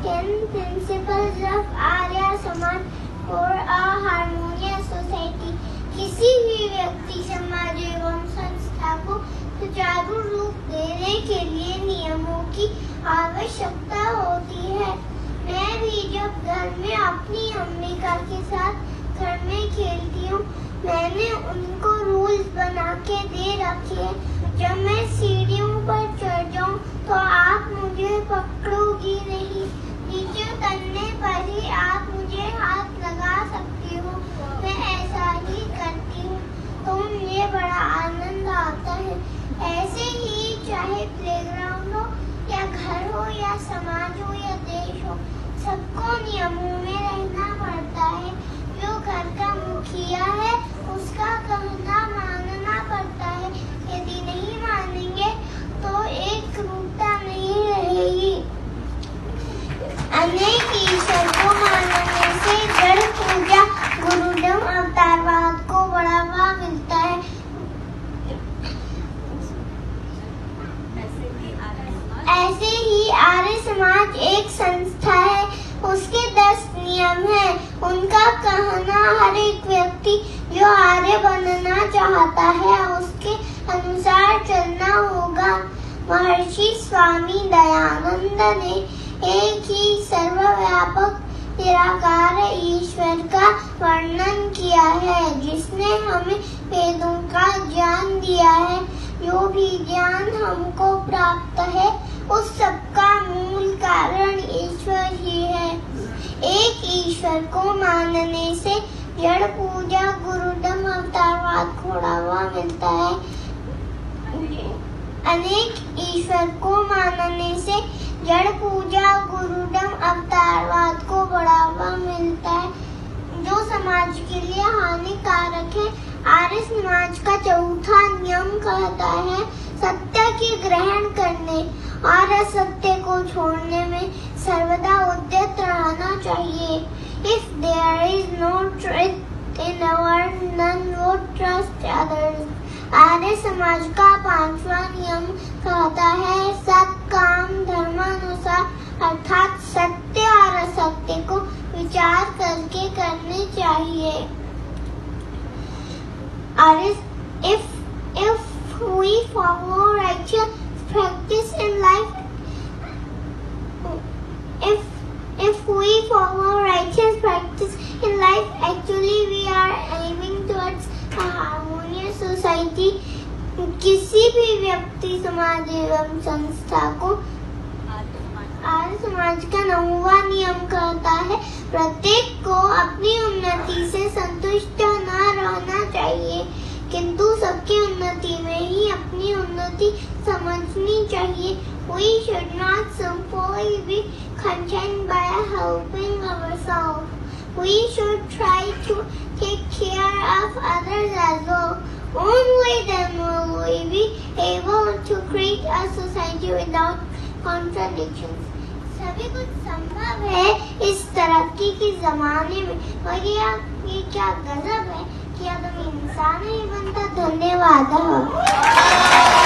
10 principles of Arya Samaj for a harmonious society। किसी भी व्यक्ति, समाज एवं संस्था को सुचारू रूप देने के लिए नियमों की आवश्यकता होती है। मैं भी जब घर में अपनी अम्मिका के साथ घर में खेलती हूँ, मैंने उनको रूल्स बना के दे रखे हैं। जब मैं सीढ़ियों पर चढ़ जाऊँ तो आप मुझे पकड़ोगी नहीं, नीचे उतरने पर ही आप मुझे हाथ लगा सकती हो। मैं ऐसा ही करती हूँ तो मुझे बड़ा आनंद आता है। ऐसे ही चाहे प्लेग्राउंड हो या घर हो या समाज हो या देश हो, सबको नियमों में रहना पड़ता है। जो घर का मुखिया है उसका कहना मानना पड़ता है। यदि नहीं मानेंगे तो एक रूपता नहीं रहेगी। अनेक ईश्वर को मानने से जड़ पूजा, गुरुडम, अवतारवाद को बढ़ावा मिलता है। ऐसे ही आर्य समाज एक संस्था है, उसके 10 नियम हैं। उनका कहना हर एक व्यक्ति जो आर्य बनना चाहता है उसके अनुसार चलना होगा। महर्षि स्वामी दयानंद ने एक ही सर्वव्यापक निराकार ईश्वर का वर्णन किया है, जिसने हमें वेदों का ज्ञान दिया है। जो भी ज्ञान हमको प्राप्त है उस सब का मूल कारण ईश्वर ही है। एक ईश्वर को मानने से जड़ पूजा, गुरुडम, अवतारवाद को बढ़ावा मिलता है। अनेक ईश्वर को मानने से जड़ पूजा, गुरुडम, अवतारवाद को बढ़ावा मिलता है, जो समाज के लिए हानिकारक है। आर्य समाज का चौथा नियम कहता है सत्य की ग्रहण करने और असत्य को छोड़ने में सर्वदा उद्यत रहना चाहिए। If there is no truth in the world, none would trust others। Arya Samaj का 5वां नियम कहता है सत काम धर्मानुसार, अर्थात सत्य और असत्य को विचार करके करने चाहिए। If we follow righteous practice in life, if we follow righteous practice in life, actually we are aiming towards a harmonious society। किसी भी व्यक्ति, समाज एवं संस्था को आर्य समाज का 9वां नियम कहता है प्रत्येक को अपनी उन्नति से संतुष्ट न रहना चाहिए, किंतु सबकी उन्नति में ही अपनी उन्नति समझनी चाहिए। We should not simply be content by helping ourselves. We should try to take care of others as well. Only then will we be able to create a society without contradictions। सभी कुछ संभव है इस तरक्की के जमाने में, और ये क्या गजब है कि आदमी इंसान ही बनता। धन्यवाद।